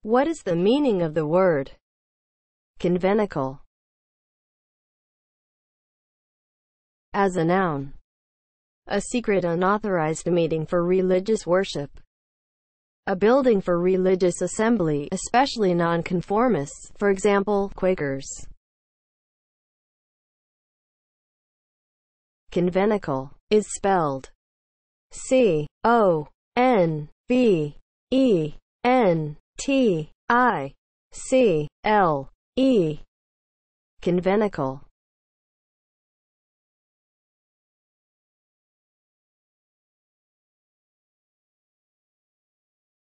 What is the meaning of the word conventicle? As a noun, a secret unauthorized meeting for religious worship. A building for religious assembly, especially nonconformists, for example, Quakers. Conventicle is spelled C-O-N-V-E-N-T-I-C-L-E. Conventicle.